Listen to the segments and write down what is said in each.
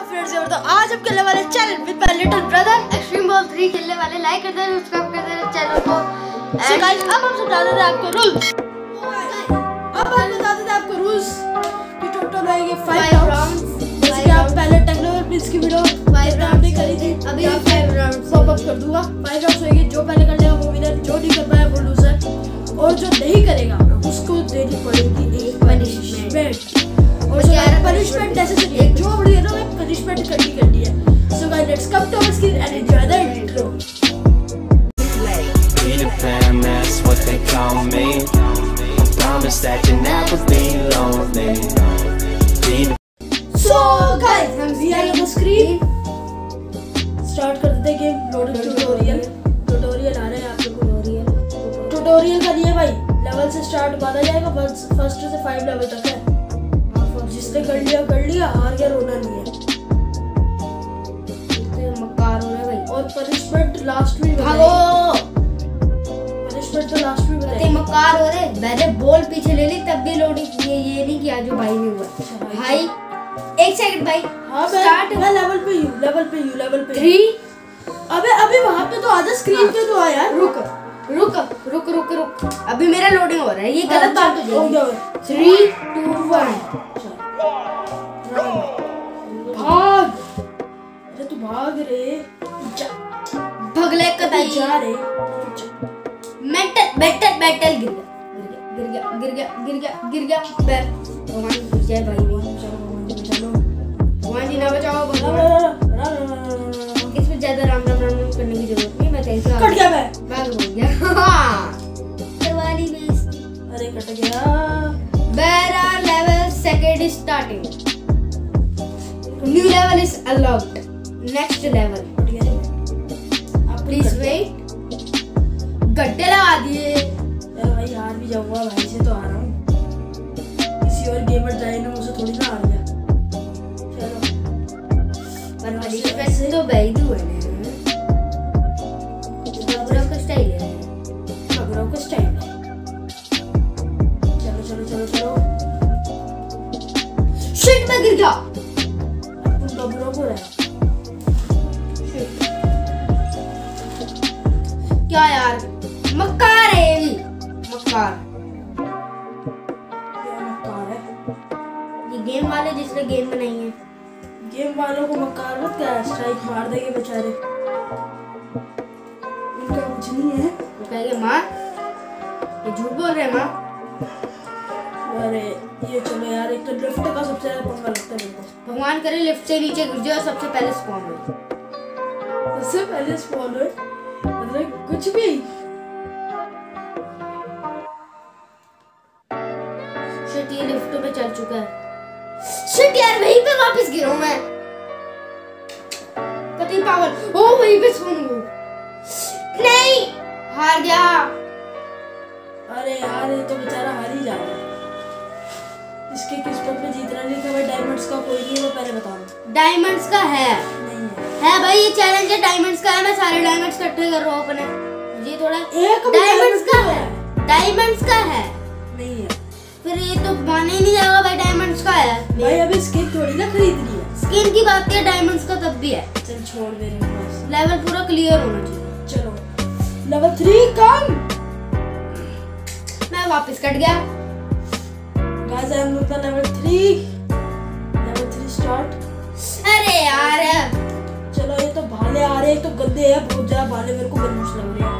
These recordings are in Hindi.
फ्रेंड्स तो आज हम खेलने वाले challenge with my little brother extreme ball 3 खेलने वाले। लाइक कर देना, सब्सक्राइब कर देना चैनल को। सो गाइस अब हम समझा देते हैं आपको रूल्स। अब हम बता देते हैं आपको रूल्स कि टोटल रहेंगे 5 राउंड्स। जैसे कि आप पहले टेक्नोलॉजी प्लीज की वीडियो 5 राउंड नहीं करी थी, अभी 5 राउंड पॉप अप कर दूंगा। 5 राउंड्स होंगे, जो पहले कर लेगा वो विनर, जो नहीं कर पाया वो लूजर, और जो नहीं करेगा उसको देनी पड़ेगी एक पनिशमेंट। और पनिशमेंट जैसे जो बड़ी है ना वो पनिशमेंट करनी है। So guys let's come to our screen and enjoy the intro. Peter Pan, that's what they call me. I promise that you'll never be lonely. So guys, we are on the screen. Start कर देते हैं गेम। लोड ट्यूटोरियल आ रहा है आप लोगों को। ट्यूटोरियल का नहीं है भाई, लेवल से स्टार्ट माना जाएगा। फर्स्ट से 5 लेवल तक है। जिसने कर लिया, हार गया, रोना नहीं है। मक्कार हो रहा है भाई। और पनिशमेंट लास्ट में भागो। पनिशमेंट तो लास्ट में बताइए। मक्कार हो रहे। मैंने बॉल पीछे ले ली तब भी लोडिंग ये नहीं किया जो भाई ने हुआ। भाई 1 सेकंड भाई। हां स्टार्ट। मैं लेवल पे 3। अबे वहां पे तो आजा, स्क्रीन पे तो आ यार। रुक। अभी मेरा लोडिंग हो रहा है, ये गलत बात हो जाएगी। 3 2 1 भाग। अरे तू भाग रे। भगले कतई जा रे। बैटल गिर गया। भगवान गिर जाए भाई। भगवान जी ना बचाओ। इसमें ज्यादा राम करने की जरूरत नहीं। मैं कैसे कट गया, मैं भाग हो गया। करवाली बेइज्जती। अरे कट गया। Where are level second is starting. New level is unlocked. Next level. Please wait. गड्ढे लगा दिए। यार भाई हार भी जाऊंगा, भाई से तो आ रहा हूँ। किसी और गेमर डायनामो से थोड़ी ना हार गया। चलो पर वाली वैसे तो बैदू है ना। खबरों का स्टाइल है। चलो। शिट मैं गिर गया। खबरों को रहा। क्या यार मक्कार है ये भी। मक्कार है ये गेम वाले जिसने गेम बनाई है। गेम वालों को मक्कार मत क्या, स्ट्राइक मार देंगे बेचारे। उनका कुछ नहीं है। वो कहेंगे माँ ये झूठ बोल रहे हैं माँ। अरे ये चलो यार, एक तो लिफ्ट का सबसे ज्यादा पंगा लगता है मेरे को। भगवान करे लिफ्ट से नीचे गिर जाए और सबसे पहले स्पॉन हो। सबसे पहले स्पॉन हो मतलब कुछ भी। शिट ये लिफ्ट पे चल चुका है। शिट यार वहीं पे वापस गिरा हूं मैं। कति पागल। ओ वहीं पे स्पॉन हो। नहीं हार गया। अरे यार ये तो बेचारा हार ही जा रहा है। इसके किस्मत में जीतना लिखा हुआ डायमंड्स का कोई नहीं है, मैं पहले बता दूं। डायमंड्स का है। नहीं है भाई, ये चैलेंज है डायमंड्स का है। मैं सारे डायमंड्स इकट्ठे कर रहा हूं अपने। ये थोड़ा एक डायमंड्स का है। डायमंड्स का है। नहीं है। फिर ये तो माने ही नहीं जाएगा भाई। डायमंड्स का है भाई अभी स्किन थोड़ी ना खरीदनी है। स्किन की बात है, डायमंड्स का तब भी है। चल छोड़ मेरे पास। लेवल पूरा क्लियर होना चाहिए। चलो लेवल 3 कम। मैं वापस कट गया। Guys I am the level 3 start. अरे यार चलो ये तो भाले आ रहे हैं, तो गंदे हैं बहुत ज्यादा भाले, मेरे को बदबू लग रहे हैं।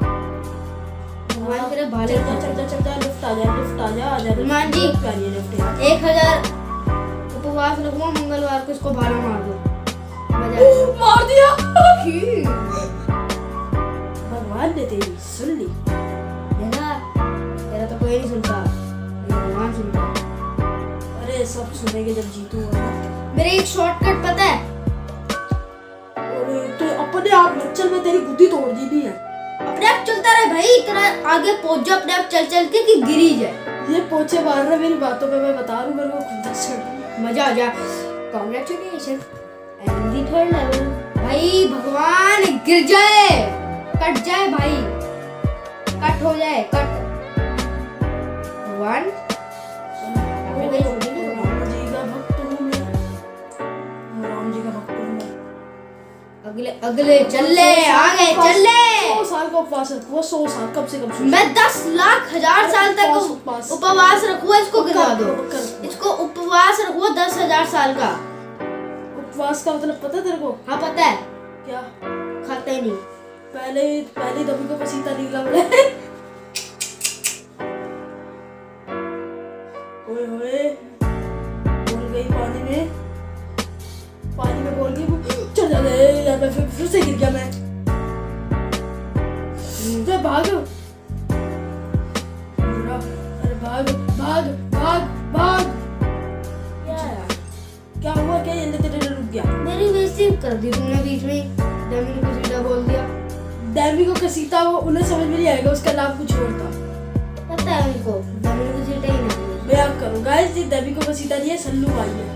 भगवान करे भाले चल लिफ्ट आ जा। हनुमान जी प्यारी है लिफ्ट यार। 1000 उपवास रखूंगा, मंगलवार को इसको भाला मार दो। मजा मार दिया। आएगा। भगवान ने तेरी सुन ली। देखा तेरा तो कोई नहीं सुनता, भगवान सुनता। अरे सब सुनेंगे जब जीतूंगा। मेरे एक शॉर्टकट पता है। अरे तो अपने आप मत चल, मैं तेरी बुद्धि तोड़ दी नहीं है। अपने आप चलता रहे भाई, इतना आगे पहुंच जा अपने आप चल के कि गिर ही जाए। ये पोछे मार रहा मेरी बातों पे, मैं बता रहा हूँ, मेरे को खुद से मजा आ जा। Congratulation and the third level. भाई भगवान गिर जाए, कट जाए भाई, कट हो जाए, कट 1 राम जी अगले अगले चल ले आगे चल ले। 100 साल का उपवास रखो, 100 साल कम से कम। मैं 10 लाख हजार साल तक उपवास रखूँ। इसको गिरा दो, इसको उपवास रखूँ 10,000 साल का। उपवास का मतलब पता तेरे को? हाँ पता है। क्या? खाते नहीं। पहले दबी को पसीना निकला बड़े। ओए होए, बोल गई पानी में बोल गई। चल जा यार, मैं फिर से गिर गया मैं। भाग, अरे भाग भाग भाग भाग। क्या हुआ? क्या ये तेरे रुक गया? मेरी बेइज्जती कर दी तुमने बीच में। डेमी को घसीटा बोल दिया। डेमी को घसीटा, वो उन्हें समझ में नहीं आएगा, उसका नाम कुछ और था। पता है उनको, डेमी को घसीटा ही नहीं। मैं आप करूँ गाइस, ये डेमी को घसीटा नहीं है, सल्लू भाई है।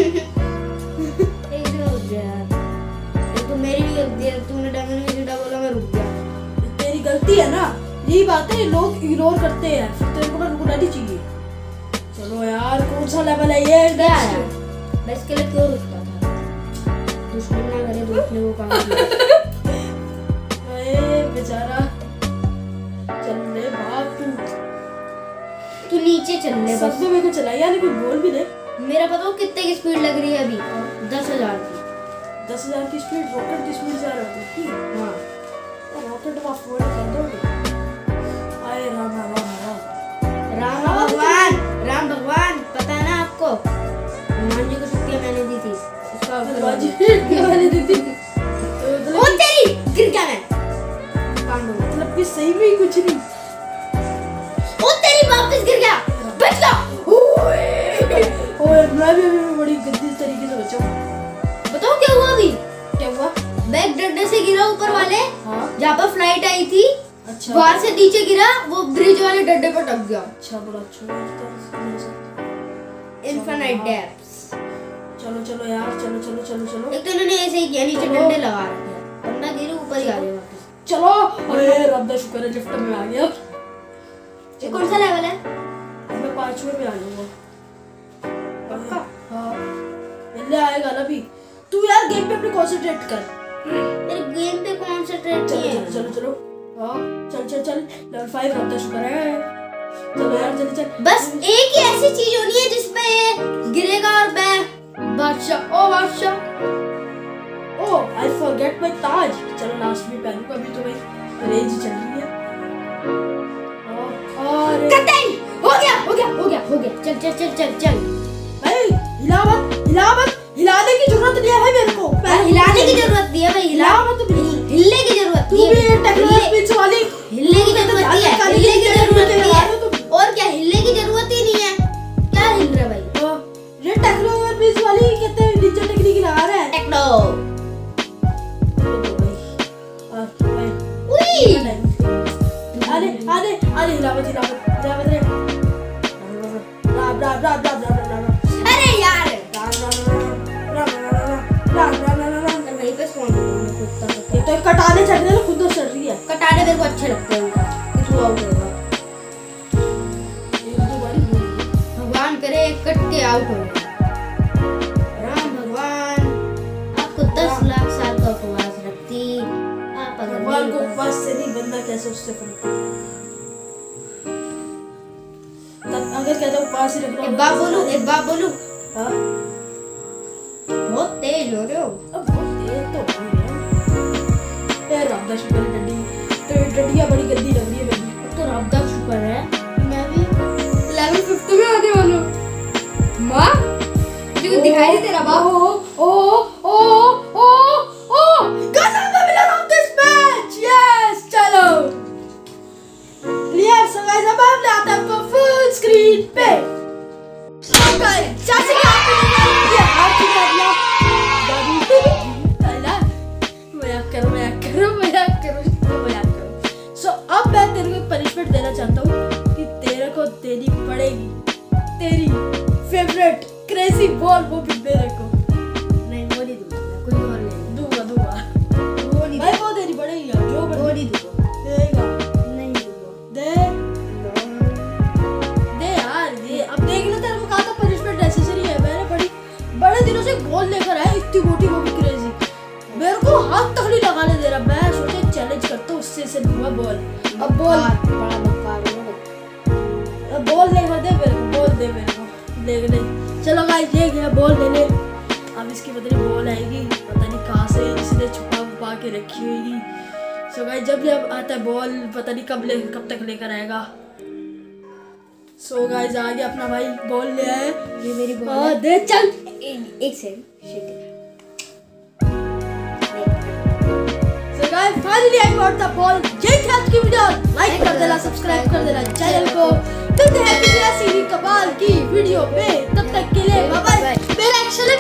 एक जो रुक गया यार, ये तो मेरी भी गलती है। तुमने डेमी को घसीटा बोला, मैं रुक गया। तेरी गलती है ना, यही बात है, लोग इग्नोर करते हैं, फिर तेरे को रुकना नहीं चाहिए। चलो यार, कौन सा लेवल है ये? क्या है? मैं इसके लिए क्यों रुकता था? दुश्मन ना करे तो उसने वो काम किया। अरे बेचारा, चल ले भाग तू नीचे चल ले बस। सबसे मेरे को चला यार, कोई बोल भी दे। मेरा पता हो कितने की स्पीड लग रही है अभी? 10,000 की। 10,000 की स्पीड? रॉकेट की स्पीड जा रहा है? हाँ, रॉकेट में फोड़ कर दोगे। आए राम राम राम राम भगवान, राम भगवान, पता है ना आपको? हनुमान जी को शक्तियाँ मैंने दी थी। उसका मैंने दी थी। ओ तेरी, गिर गया मैं। मतलब कि सही में ही कुछ नहीं। ओ तेरी, वापस गिर गया। बच गया। ओए मैं भी बड़ी गंदी तरीके से बचा हूँ। बताओ क्या हुआ अभी? क्या हुआ? मैं एक डंडे से गिरा ऊपर वाले, हाँ? जहाँ पर फ्लाइट आई थी। अच्छा। वहां से नीचे गिरा, वो ब्रिज वाले डंडे पर टक गया। अच्छा, बड़ा अच्छा। Infinite depths. चलो चलो यार, चलो चलो चलो चलो। एक तो इन्होंने ऐसे ही किया, नीचे डंडे लगा रखे हैं। बंदा गिरे, ऊपर ही आ गया वापस। चलो, अरे रब दा शुक्र है, लिफ्ट में आ गया। ये कौन सा लेवल है? मैं 5वें में आ जाऊंगा पक्का। हाँ, जल्दी आएगा ना भी। तू यार गेम पे अपने कंसंट्रेट कर। मेरे गेम पे कंसंट्रेट चलो नहीं है। चलो चलो चलो। हाँ, चल चल चल, लेवल 5 रब दा शुक्र है। चलो यार जल्दी चल। बस एक ही ऐसी चीज होनी है जिसपे ये गिरेगा और मैं बादशाह। ओ बादशाह, ओ आई फॉरगेट माय ताज। चलो लास्ट में पहनूंगा, अभी तो भाई रेंज चल रही है। और कतई हो गया हो गया हो गया हो गया। चल चल चल चल चल भाई, हिला मत, हिलाने की जरूरत नहीं है भाई मेरे को। हिलाने की जरूरत नहीं है भाई, हिला मत। हिलने की जरूरत तू नहीं भी है। टेक्नोलॉजी वाली। हिलने की जरूरत नहीं है, हिलने की जरूरत नहीं है। और क्या, हिलने की जरूरत ही नहीं है। क्या हिल रहा है भाई? ये टेक्नोलॉजी वाली कहते हैं, नीचे टेक्निक लगा रहा है। टेक्नो। उई आने आने आने, हिला मत रे। राम। अरे यार, राम। वहीं पे स्पॉन होना कुत्ता का। ये तो कटाने चढ़ रहे हैं, खुद तो चढ़ रही है। कटाने मेरे को अच्छे लगते हैं उनका, कुछ हुआ होगा। भगवान करे कट के आउट हो जाए। राम भगवान आपको 10 लाख साल का उपवास रखती। आप अगर भगवान को उपवास से नहीं, बंदा कैसे उससे फर्क पड़ता है। अगर कहता उपवास ही रखना। एक बात बोलूं। हाँ? बहुत तेज हो रहे हो। अब बहुत देर तो हो गई है। यार रब दा शुक्र है, डंडियाँ बड़ी गंदी लग रही है मेरी। तो रब दा शुक्र है मैं भी लेवल 50 में आने वाला हूँ। माँ मुझे दिखाई नहीं दे रहा बाप। Gazan the winner of this match! Yes, चलो। Clear, so guys, अब हम लाते हैं आपको full screen पे। Okay, जैसे कि आपने ये हार चुके हैं अपना। So अब मैं तेरे को एक punishment देना चाहता हूँ कि तेरे को देनी पड़ेगी तेरी favorite crazy ball, वो भी मेरे को। नहीं वो नहीं दूंगा, कुछ और नहीं दूंगा। वो नहीं भाई वो देनी पड़ेगी यार, जो वो नहीं दूंगा, देगा। नहीं दूंगा। दे यार, ये अब देख लो, तेरे को कहा था पनिशमेंट नेसेसरी है। मैंने बड़े दिनों से बॉल लेकर आया, इतनी मोटी वो भी क्रेजी। मेरे को हाथ आने दे रहा। मैं सोचा चैलेंज करता हूँ, उससे से लूंगा बॉल। अब बॉल बड़ा बकवास है। बॉल नहीं होते मेरे को, बॉल दे मेरे को, ले नहीं। चलो गाइस ये गया बॉल लेने। अब इसकी पता नहीं बॉल आएगी, पता नहीं कहाँ से इसने छुपा के रखी होगी। सो गाइस जब ये आता है बॉल, पता नहीं कब तक लेकर आएगा। सो गाइस आ गया अपना भाई, बॉल ले आए। ये मेरी बॉल दे चल। एक second. So guys finally I got the ball. यही थी आज की वीडियो। लाइक कर देना, सब्सक्राइब कर देना चैनल को। मिलते हैं किसी ऐसी ही कमाल की वीडियो में, तब तक के लिए बाय बाय। मेरा एक्शन